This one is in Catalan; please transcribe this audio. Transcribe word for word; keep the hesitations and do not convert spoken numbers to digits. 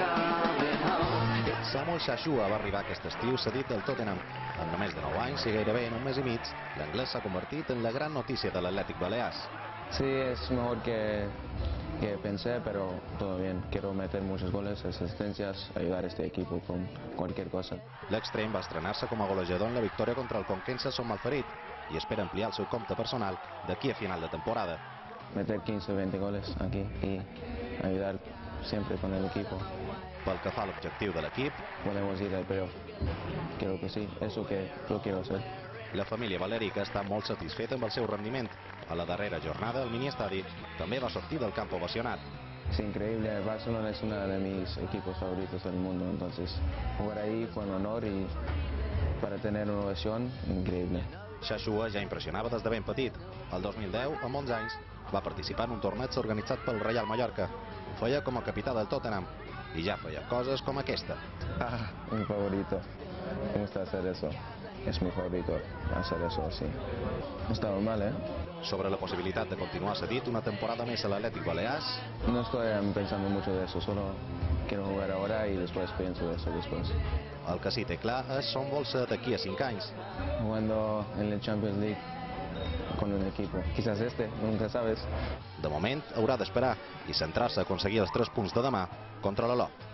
Samuel Shashua va arribar aquest estiu cedit del Tottenham. En només de nou anys i gairebé en un mes i mig, l'anglès s'ha convertit en la gran notícia de l'Atlètic Balears. Sí, es mejor que, que pensé, pero todo bien. Quiero meter muchos goles, asistencias, ayudar a este equipo con cualquier cosa. L'extrem va estrenar-se com a golejador en la victòria contra el Conquensa Son Malferit i espera ampliar el seu compte personal d'aquí a final de temporada. Meter quince o veinte goles aquí y ayudar siempre con el equipo. Pel que fa a l'objectiu de l'equip, Podemos ir al playoff. Creo que sí, eso que lo quiero hacer. la família balèrica està molt satisfeta amb el seu rendiment. A la darrera jornada, el miniestadi també va sortir del camp ovacionat. Es increíble, Barcelona es uno de mis equipos favoritos del mundo, entonces jugar ahí fue un honor y para tener una ovación, increíble. Shashua ja impressionava des de ben petit. El dos mil deu, amb onze anys, va participar en un torneig organitzat pel Real Mallorca. Ho feia com a capità del Tottenham i ja feia coses com aquesta. Ah, mi favorito. Me gusta hacer eso. Es mi favorito hacer eso así. No estaba mal, ¿eh? Sobre la possibilitat de continuar cedit una temporada més a l'Atlètic Balears, No estoy em, pensando mucho de eso, solo quiero jugar ahora y después pienso de eso después. el que sí té clar és on vol ser d'aquí a cinc anys. Jugando en la Champions League con un equipo. Quizás este, nunca sabes. De moment, haurà d'esperar i centrar-se a aconseguir els tres punts de demà contra l'Olot.